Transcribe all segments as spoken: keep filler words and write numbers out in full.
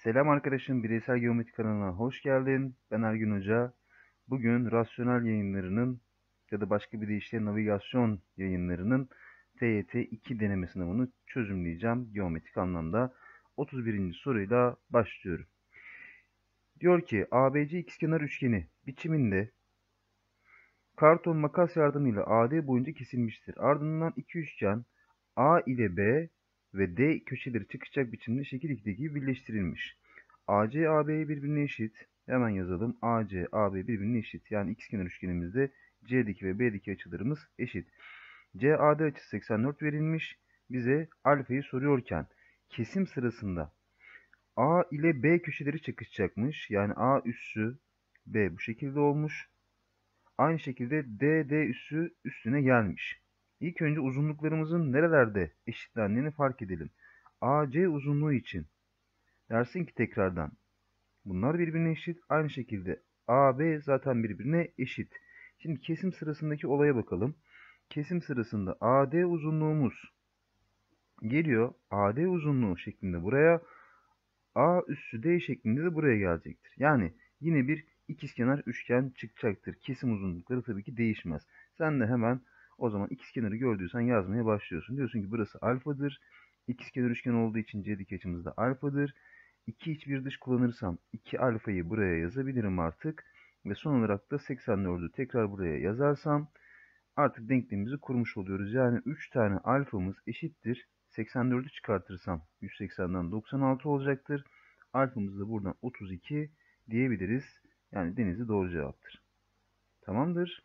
Selam arkadaşım, Bireysel Geometri kanalına hoş geldin. Ben Ergün Hoca. Bugün rasyonel yayınlarının ya da başka bir deyişle navigasyon yayınlarının T Y T iki deneme sınavını çözümleyeceğim geometrik anlamda. otuz birinci soruyla başlıyorum. Diyor ki A B C ikizkenar üçgeni biçiminde karton makas yardımıyla A D boyunca kesilmiştir. Ardından iki üçgen A ile B ve D köşeleri çıkacak biçimde şekil ikideki gibi birleştirilmiş. A C A B'ye birbirine eşit. Hemen yazalım. A C A B birbirine eşit. Yani ikizkenar üçgenimizde C'deki ve B'deki açılarımız eşit. C A D açısı seksen dört verilmiş. Bize alfayı soruyorken kesim sırasında A ile B köşeleri çakışacakmış. Yani A üssü B bu şekilde olmuş. Aynı şekilde D, D üssü üstüne gelmiş. İlk önce uzunluklarımızın nerelerde eşitlendiğini fark edelim. A C uzunluğu için dersin ki tekrardan bunlar birbirine eşit. Aynı şekilde A B zaten birbirine eşit. Şimdi kesim sırasındaki olaya bakalım. Kesim sırasında A D uzunluğumuz geliyor. A D uzunluğu şeklinde buraya, A üssü D şeklinde de buraya gelecektir. Yani yine bir ikizkenar üçgen çıkacaktır. Kesim uzunlukları tabii ki değişmez. Sen de hemen o zaman ikizkenarı gördüysen yazmaya başlıyorsun. Diyorsun ki burası alfadır. İkizkenar üçgen olduğu için C dik açımız da alfadır. iki iç bir dış kullanırsam iki alfayı buraya yazabilirim artık. Ve son olarak da seksen dördü tekrar buraya yazarsam artık denklemimizi kurmuş oluyoruz. Yani üç tane alfamız eşittir. seksen dördü çıkartırsam yüz seksenden doksan altı olacaktır. Alfamız da buradan otuz iki diyebiliriz. Yani Denizli doğru cevaptır. Tamamdır.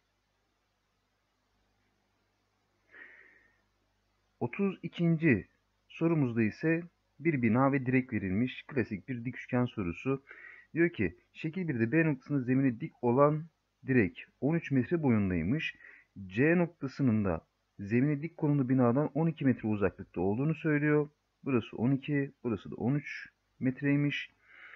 otuz ikinci sorumuzda ise bir bina ve direk verilmiş. Klasik bir dik üçgen sorusu. Diyor ki şekil birde B noktasında zemine dik olan direk on üç metre boyundaymış. C noktasının da zemine dik konumlu binadan on iki metre uzaklıkta olduğunu söylüyor. Burası on iki, burası da on üç metreymiş.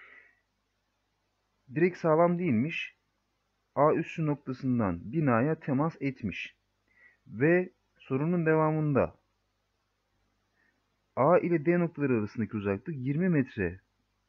Direk sağlam değilmiş. A üssü noktasından binaya temas etmiş. Ve sorunun devamında A ile D noktaları arasındaki uzaklık yirmi metre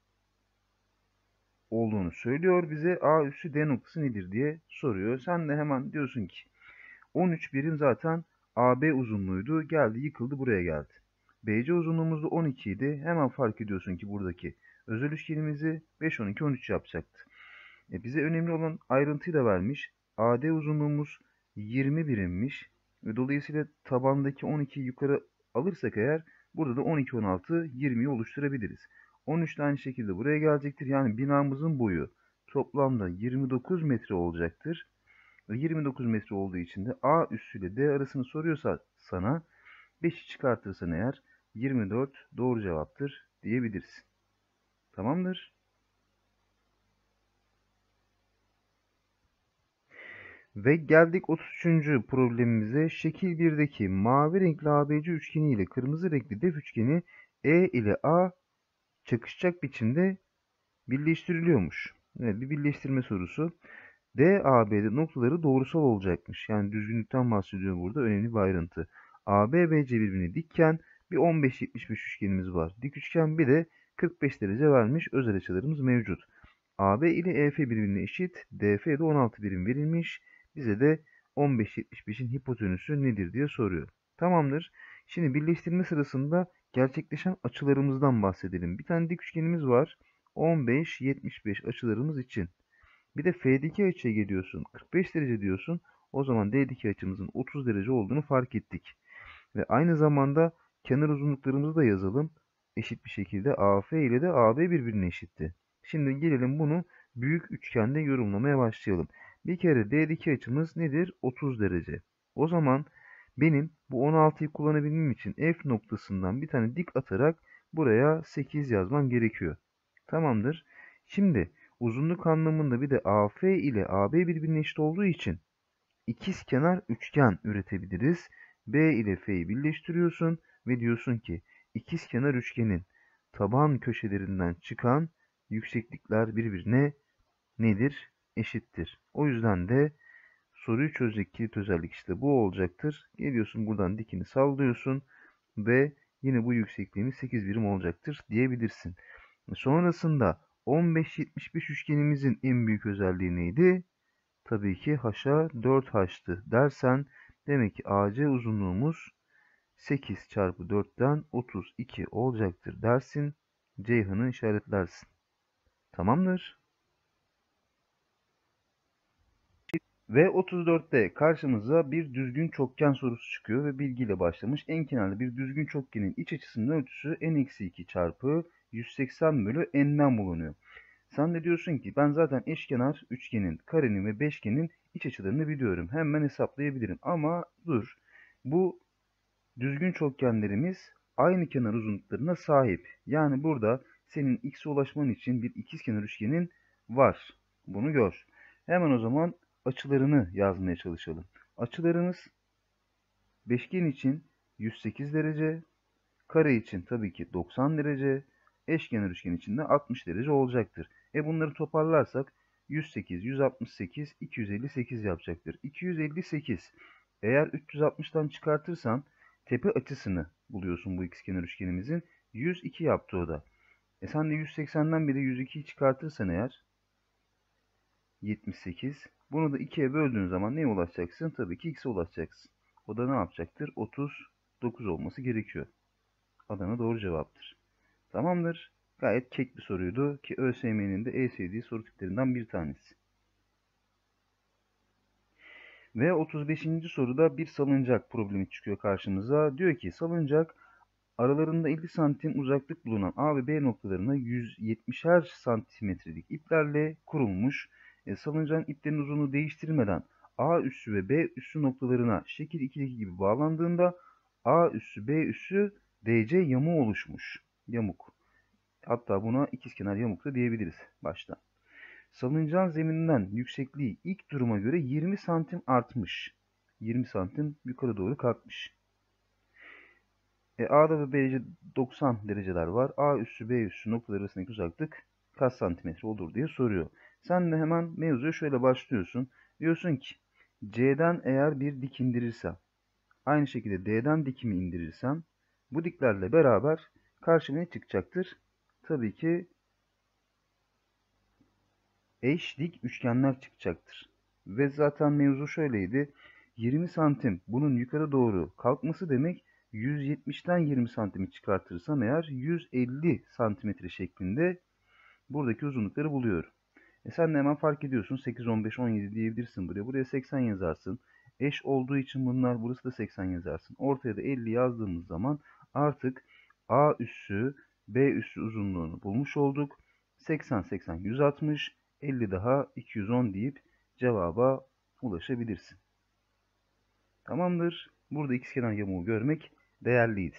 olduğunu söylüyor. Bize A üssü D noktası nedir diye soruyor. Sen de hemen diyorsun ki on üç birim zaten A B uzunluğuydu. Geldi yıkıldı buraya geldi. B C uzunluğumuz da on iki idi. Hemen fark ediyorsun ki buradaki özel üçgenimizi beş, on iki, on üç yapacaktı. E bize önemli olan ayrıntıyı da vermiş. A D uzunluğumuz yirmi birimmiş. Ve dolayısıyla tabandaki on ikiyi yukarı alırsak eğer burada da on iki, on altı, yirmiyi oluşturabiliriz. on üç de aynı şekilde buraya gelecektir. Yani binamızın boyu toplamda yirmi dokuz metre olacaktır. Ve yirmi dokuz metre olduğu için de A üssü ile D arasını soruyorsa sana beşi çıkartırsan eğer yirmi dört doğru cevaptır diyebilirsin. Tamamdır. Ve geldik otuz üçüncü problemimize. Şekil birdeki mavi renkli A B C üçgeni ile kırmızı renkli def üçgeni E ile A çakışacak biçimde birleştiriliyormuş. Evet, bir birleştirme sorusu. D A B'de noktaları doğrusal olacakmış. Yani düzgünlükten bahsediyor burada. Önemli bir ayrıntı. A B B C birbirine dikken bir on beş yetmiş beş üçgenimiz var. Dik üçgen bir de kırk beş derece vermiş. Özel açılarımız mevcut. A B ile E F birbirine eşit. D F de on altı birim verilmiş. Bize de on beş yetmiş beşin hipotenüsü nedir diye soruyor. Tamamdır. Şimdi birleştirme sırasında gerçekleşen açılarımızdan bahsedelim. Bir tane dik üçgenimiz var. on beş yetmiş beş açılarımız için. Bir de F'deki açıya geliyorsun. kırk beş derece diyorsun. O zaman D'deki açımızın otuz derece olduğunu fark ettik. Ve aynı zamanda kenar uzunluklarımızı da yazalım. Eşit bir şekilde A F ile de A B birbirine eşitti. Şimdi gelelim bunu büyük üçgende yorumlamaya başlayalım. Bir kere D'deki açımız nedir? otuz derece. O zaman benim bu on altıyı kullanabilmem için F noktasından bir tane dik atarak buraya sekiz yazmam gerekiyor. Tamamdır. Şimdi uzunluk anlamında bir de A F ile A B birbirine eşit olduğu için ikizkenar üçgen üretebiliriz. B ile F'yi birleştiriyorsun ve diyorsun ki ikizkenar üçgenin taban köşelerinden çıkan yükseklikler birbirine nedir? Eşittir. O yüzden de soruyu çözecek kilit özellik işte bu olacaktır. Geliyorsun buradan dikini sallıyorsun ve yine bu yüksekliğimiz sekiz birim olacaktır diyebilirsin. Sonrasında on beş yetmiş beş üçgenimizin en büyük özelliği neydi? Tabii ki haşa dört haçtı dersen demek ki A C uzunluğumuz sekiz çarpı dörtten otuz iki olacaktır dersin. Ceyhan'ı işaretlersin. Tamamdır. Ve otuz dörtte karşımıza bir düzgün çokgen sorusu çıkıyor ve bilgiyle başlamış. En kenarlı bir düzgün çokgenin iç açısının ölçüsü n eksi iki çarpı yüz seksen bölü n'den bulunuyor. Sen de diyorsun ki ben zaten eşkenar üçgenin, karenin ve beşgenin iç açılarını biliyorum. Hemen hesaplayabilirim. Ama dur. Bu düzgün çokgenlerimiz aynı kenar uzunluklarına sahip. Yani burada senin x'e ulaşman için bir ikizkenar üçgenin var. Bunu gör. Hemen o zaman açılarını yazmaya çalışalım. Açılarımız beşgen için yüz sekiz derece, kare için tabii ki doksan derece, eşkenar üçgen için de altmış derece olacaktır. E bunları toparlarsak yüz sekiz, yüz altmış sekiz, iki yüz elli sekiz yapacaktır. iki yüz elli sekiz. Eğer üç yüz altmıştan çıkartırsan tepe açısını buluyorsun bu ikizkenar üçgenimizin. yüz iki yaptı o da. E sen de yüz seksenden beri yüz ikiyi çıkartırsan eğer yetmiş sekiz. Bunu da ikiye böldüğün zaman neye ulaşacaksın? Tabii ki x'e ulaşacaksın. O da ne yapacaktır? otuz dokuz olması gerekiyor. Adana doğru cevaptır. Tamamdır. Gayet kek bir soruydu ki ÖSYM'nin de en sevdiği soru tiplerinden bir tanesi. Ve otuz beşinci soruda bir salıncak problemi çıkıyor karşımıza. Diyor ki salıncak aralarında elli santim uzaklık bulunan A ve B noktalarına yüz yetmişer santimetrelik iplerle kurulmuş. E, salıncağın iplerin uzunluğu değiştirmeden A üssü ve B üssü noktalarına şekil ikideki gibi bağlandığında A üssü B üssü D C yamuğu oluşmuş. Yamuk. Hatta buna ikizkenar yamuk da diyebiliriz başta. Salıncağın zemininden yüksekliği ilk duruma göre yirmi santim artmış. yirmi santim yukarı doğru kalkmış. E, A'da ve B'de doksan dereceler var. A üssü B üssü noktaları arasındaki uzaklık kaç santimetre olur diye soruyor. Sen de hemen mevzuya şöyle başlıyorsun. Diyorsun ki C'den eğer bir dik indirirsem, aynı şekilde D'den dikimi indirirsem bu diklerle beraber karşıma ne çıkacaktır? Tabii ki eş dik üçgenler çıkacaktır. Ve zaten mevzu şöyleydi. yirmi santim bunun yukarı doğru kalkması demek yüz yetmişten yirmi santimi çıkartırsam eğer yüz elli santimetre şeklinde buradaki uzunlukları buluyorum. E sen de hemen fark ediyorsun. sekiz, on beş, on yedi diyebilirsin buraya. Buraya seksen yazarsın. Eş olduğu için bunlar burası da seksen yazarsın. Ortaya da elli yazdığımız zaman artık A üssü B üssü uzunluğunu bulmuş olduk. seksen, seksen, yüz altmış, elli daha iki yüz on deyip cevaba ulaşabilirsin. Tamamdır. Burada ikizkenar yamuğu görmek değerliydi.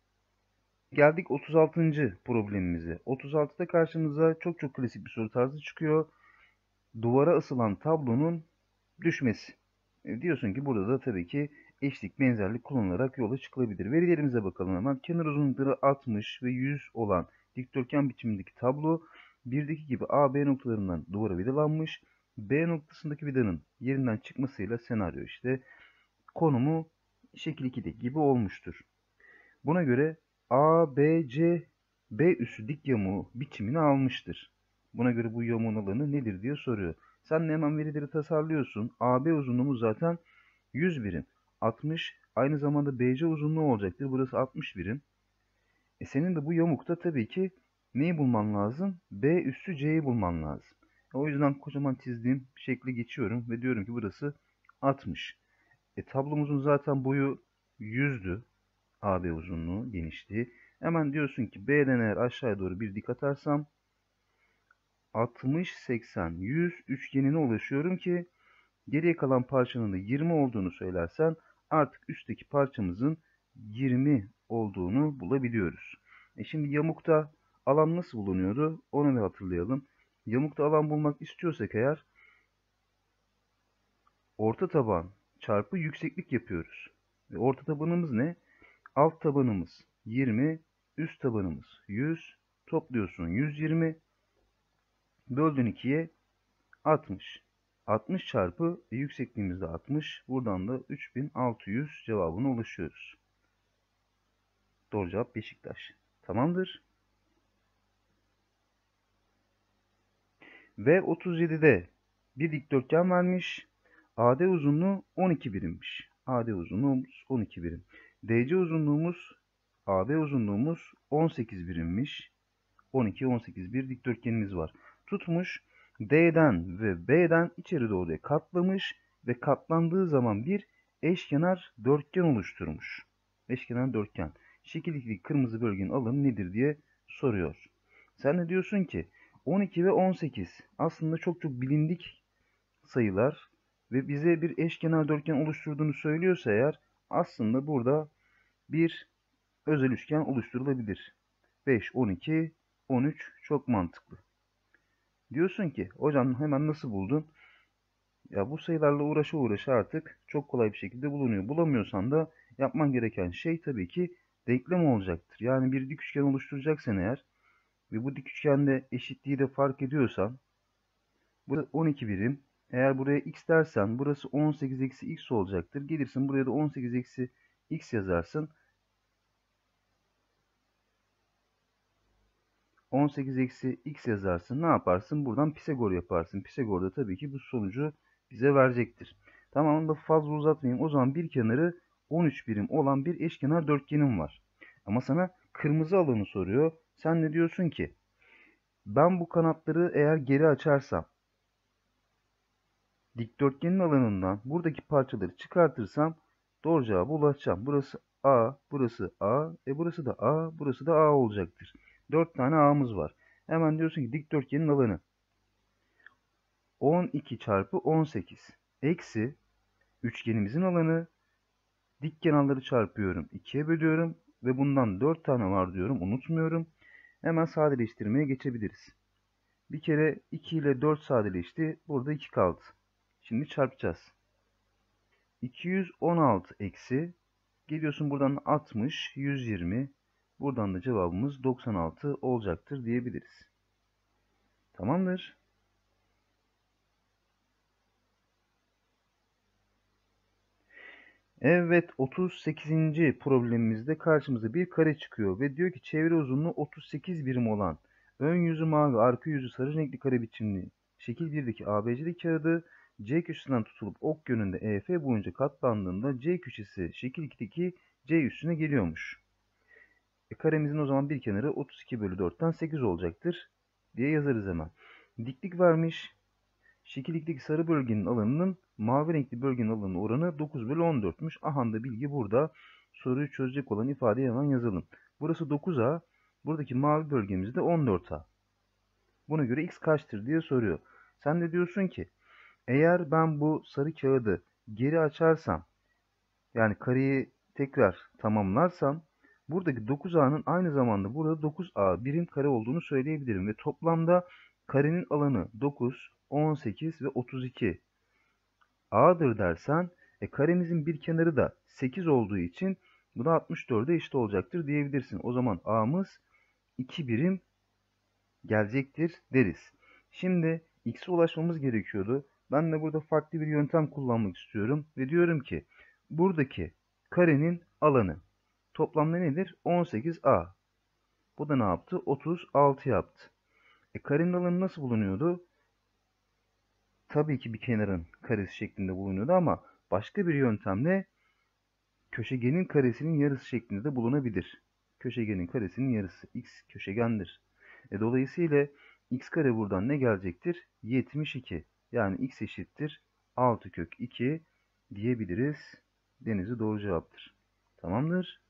Geldik otuz altıncı problemimize. otuz altıda karşımıza çok çok klasik bir soru tarzı çıkıyor. Duvara asılan tablonun düşmesi. E, diyorsun ki burada da tabii ki eşlik, benzerlik kullanılarak yola çıkılabilir. Verilerimize bakalım hemen. Kenar uzunlukları altmış ve yüz olan dikdörtgen biçimindeki tablo birdeki gibi A B noktalarından duvara vidalanmış. B noktasındaki vidanın yerinden çıkmasıyla senaryo işte konumu şekil ikide gibi olmuştur. Buna göre A B C B üssü dik yamuğu biçimini almıştır. Buna göre bu yamuğun alanı nedir diye soruyor. Sen de hemen verileri tasarlıyorsun. A B uzunluğumuz zaten yüz birim. altmış aynı zamanda B C uzunluğu olacaktır. Burası altmış birim. E senin de bu yamukta tabii ki neyi bulman lazım? B üssü C'yi bulman lazım. E o yüzden kocaman çizdiğim şekli geçiyorum ve diyorum ki burası altmış. E tablomuzun zaten boyu yüzdü. A B uzunluğu, genişliği. Hemen diyorsun ki B'den eğer aşağıya doğru bir dik atarsam altmış, seksen, yüz üçgenine ulaşıyorum ki geriye kalan parçanın da yirmi olduğunu söylersen artık üstteki parçamızın yirmi olduğunu bulabiliyoruz. E şimdi yamukta alan nasıl bulunuyordu? Onu da hatırlayalım. Yamukta alan bulmak istiyorsak eğer orta taban çarpı yükseklik yapıyoruz. Ve orta tabanımız ne? Alt tabanımız yirmi, üst tabanımız yüz, topluyorsun yüz yirmi, böldün ikiye altmış. altmış çarpı yüksekliğimiz de altmış. Buradan da üç bin altı yüz cevabına ulaşıyoruz. Doğru cevap Beşiktaş. Tamamdır. Ve otuz yedide bir dikdörtgen vermiş. A D uzunluğu on iki birimmiş. A D uzunluğumuz on iki birim. D C uzunluğumuz, A B uzunluğumuz on sekiz birimmiş. on iki, on sekiz bir dikdörtgenimiz var. Tutmuş D'den ve B'den içeri doğru katlamış ve katlandığı zaman bir eşkenar dörtgen oluşturmuş. Eşkenar dörtgen. Şekil ikili kırmızı bölgenin alanı nedir diye soruyor. Sen de diyorsun ki on iki ve on sekiz aslında çok çok bilindik sayılar ve bize bir eşkenar dörtgen oluşturduğunu söylüyorsa eğer aslında burada bir özel üçgen oluşturulabilir. beş, on iki, on üç çok mantıklı. Diyorsun ki hocam hemen nasıl buldun? Ya bu sayılarla uğraşa uğraşa artık çok kolay bir şekilde bulunuyor. Bulamıyorsan da yapman gereken şey tabii ki denklem olacaktır. Yani bir dik üçgen oluşturacaksan eğer ve bu dik üçgende eşitliği de fark ediyorsan burası on iki birim. Eğer buraya x dersen burası on sekiz eksi x olacaktır. Gelirsin buraya da on sekiz eksi x yazarsın. on sekiz eksi x yazarsın. Ne yaparsın? Buradan Pisagor yaparsın. Pisagor da tabii ki bu sonucu bize verecektir. Tamam, onu da fazla uzatmayayım. O zaman bir kenarı on üç birim olan bir eşkenar dörtgenim var. Ama sana kırmızı alanı soruyor. Sen de diyorsun ki ben bu kanatları eğer geri açarsam dikdörtgenin alanından buradaki parçaları çıkartırsam doğru cevabı ulaşacağım. Burası A, burası A, e burası da A, burası da A olacaktır. dört tane A'mız var. Hemen diyorsun ki dikdörtgenin alanı on iki çarpı on sekiz eksi üçgenimizin alanı, dik kenarları çarpıyorum, ikiye bölüyorum ve bundan dört tane var diyorum, unutmuyorum. Hemen sadeleştirmeye geçebiliriz. Bir kere iki ile dört sadeleşti. Burada iki kaldı. Şimdi çarpacağız. iki yüz on altı eksi geliyorsun buradan altmış, yüz yirmi. Buradan da cevabımız doksan altı olacaktır diyebiliriz. Tamamdır. Evet, otuz sekizinci problemimizde karşımıza bir kare çıkıyor ve diyor ki çevre uzunluğu otuz sekiz birim olan ön yüzü mavi, arka yüzü sarı renkli kare biçimli şekil birdeki A B C D kağıdı C köşesinden tutulup ok yönünde E F boyunca katlandığında C köşesi şekil ikideki C üstüne geliyormuş. E, karemizin o zaman bir kenarı otuz iki bölü dörtten sekiz olacaktır diye yazarız hemen. Diklik vermiş. Şekil ikideki sarı bölgenin alanının mavi renkli bölgenin alanı oranı dokuz bölü on dörtmüş. Aha da bilgi burada. Soruyu çözecek olan ifadeyi hemen yazalım. Burası dokuz A. Buradaki mavi bölgemiz de on dört A. Buna göre x kaçtır diye soruyor. Sen de diyorsun ki eğer ben bu sarı kağıdı geri açarsam yani kareyi tekrar tamamlarsam buradaki dokuz A'nın aynı zamanda burada dokuz A birim kare olduğunu söyleyebilirim. Ve toplamda karenin alanı dokuz, on sekiz ve otuz iki A'dır dersen e, karemizin bir kenarı da sekiz olduğu için bu da altmış dörde eşit olacaktır diyebilirsin. O zaman A'mız iki birim gelecektir deriz. Şimdi x'e ulaşmamız gerekiyordu. Ben de burada farklı bir yöntem kullanmak istiyorum. Ve diyorum ki buradaki karenin alanı toplamda nedir? on sekiz A. Bu da ne yaptı? otuz altı yaptı. E, karenin alanı nasıl bulunuyordu? Tabii ki bir kenarın karesi şeklinde bulunuyordu ama başka bir yöntemle köşegenin karesinin yarısı şeklinde de bulunabilir. Köşegenin karesinin yarısı x köşegendir. E, dolayısıyla x kare buradan ne gelecektir? yetmiş iki. Yani x eşittir altı kök iki diyebiliriz. Denizli doğru cevaptır. Tamamdır.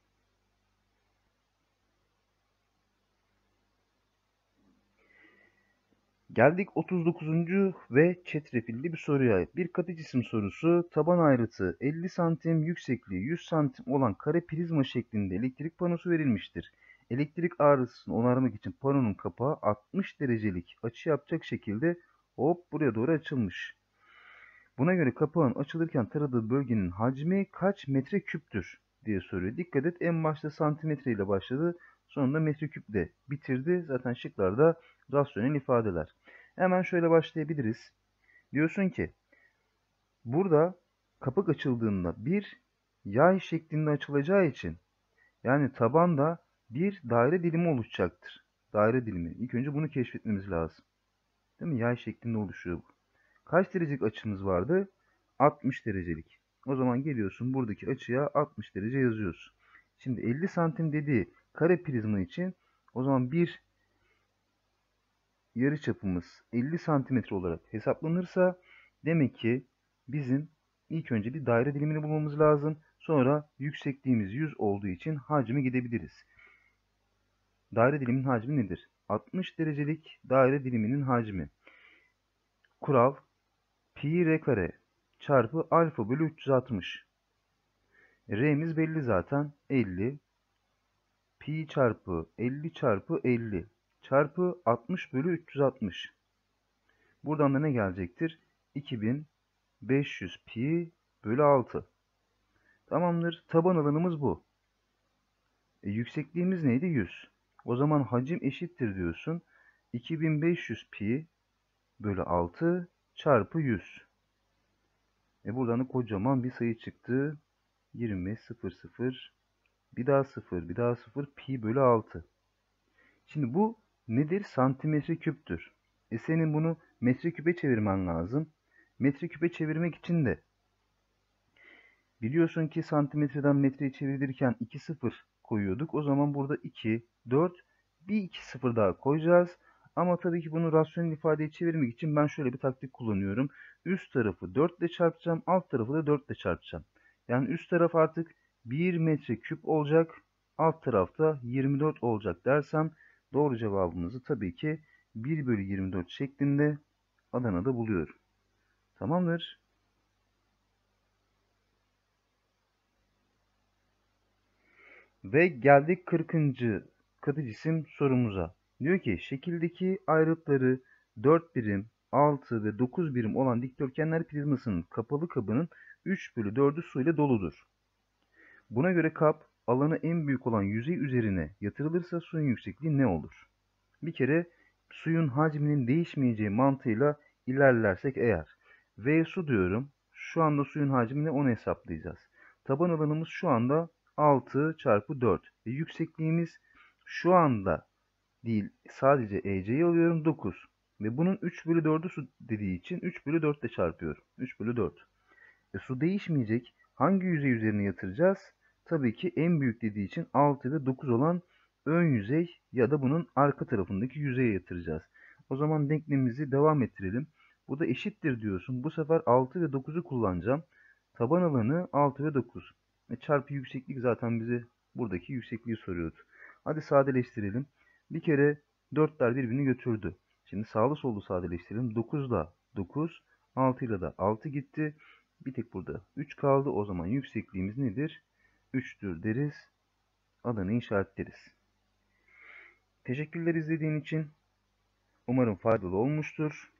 Geldik otuz dokuzuncu ve çetrefilli bir soruya. Bir katı cisim sorusu. Taban ayrıtı elli santim, yüksekliği yüz santim olan kare prizma şeklinde elektrik panosu verilmiştir. Elektrik ağrısını onarmak için panonun kapağı altmış derecelik açı yapacak şekilde hop buraya doğru açılmış. Buna göre kapağın açılırken taradığı bölgenin hacmi kaç metre küptür diye soruyor. Dikkat et, en başta santimetre ile başladı. Sonunda metreküple bitirdi. Zaten şıklarda rasyonel ifadeler. Hemen şöyle başlayabiliriz. Diyorsun ki burada kapak açıldığında bir yay şeklinde açılacağı için yani tabanda bir daire dilimi oluşacaktır. Daire dilimi. İlk önce bunu keşfetmemiz lazım. Değil mi? Yay şeklinde oluşuyor bu. Kaç derecelik açımız vardı? altmış derecelik. O zaman geliyorsun buradaki açıya altmış derece yazıyorsun. Şimdi elli santim dediği kare prizma için o zaman bir yarıçapımız elli santimetre olarak hesaplanırsa demek ki bizim ilk önce bir daire dilimini bulmamız lazım. Sonra yüksekliğimiz yüz olduğu için hacme gidebiliriz. Daire diliminin hacmi nedir? altmış derecelik daire diliminin hacmi. Kural pi r kare çarpı alfa bölü üç yüz altmış. R'miz belli zaten. elli. Pi çarpı elli çarpı elli çarpı altmış bölü üç yüz altmış. Buradan da ne gelecektir? iki bin beş yüz pi bölü altı. Tamamdır. Taban alanımız bu. E, yüksekliğimiz neydi? yüz. O zaman hacim eşittir diyorsun. iki bin beş yüz pi bölü altı çarpı yüz. E buradan da kocaman bir sayı çıktı. yirmi, sıfır, sıfır, bir daha sıfır, bir daha sıfır, pi bölü altı. Şimdi bu nedir? Santimetre küptür. E senin bunu metreküpe çevirmen lazım. Metreküpe çevirmek için de biliyorsun ki santimetreden metreye çevirirken iki sıfır koyuyorduk. O zaman burada iki, dört, bir iki sıfır daha koyacağız. Ama tabii ki bunu rasyonel ifadeye çevirmek için ben şöyle bir taktik kullanıyorum. Üst tarafı dört ile çarpacağım, alt tarafı da dört ile çarpacağım. Yani üst taraf artık bir metre küp olacak, alt tarafta yirmi dört olacak dersem doğru cevabımızı tabii ki bir bölü yirmi dört şeklinde Adana'da buluyorum. Tamamdır. Ve geldik kırkıncı katı cisim sorumuza. Diyor ki şekildeki ayrıtları dört birim, altı ve dokuz birim olan dikdörtgenler prizmasının kapalı kabının üç bölü dördü su ile doludur. Buna göre kap alanı en büyük olan yüzey üzerine yatırılırsa suyun yüksekliği ne olur? Bir kere suyun hacminin değişmeyeceği mantığıyla ilerlersek eğer V su diyorum. Şu anda suyun hacmini onu hesaplayacağız. Taban alanımız şu anda altı çarpı dört. Ve yüksekliğimiz şu anda değil sadece E C'yi alıyorum dokuz. Ve bunun üç bölü dördü su dediği için üç bölü dört ile çarpıyorum. üç bölü dört. E, su değişmeyecek. Hangi yüzey üzerine yatıracağız? Tabii ki en büyük dediği için altı ve dokuz olan ön yüzey ya da bunun arka tarafındaki yüzeye yatıracağız. O zaman denklemimizi devam ettirelim. Bu da eşittir diyorsun. Bu sefer altı ve dokuzu kullanacağım. Taban alanı altı ve dokuz. E, çarpı yükseklik zaten bize buradaki yüksekliği soruyordu. Hadi sadeleştirelim. Bir kere dörtler birbirini götürdü. Şimdi sağlı sollu sadeleştirelim. dokuz ile dokuz, altı ile de altı gitti. Bir tek burada üç kaldı. O zaman yüksekliğimiz nedir? üçtür deriz. Alanı işaretleriz. Teşekkürler izlediğin için. Umarım faydalı olmuştur.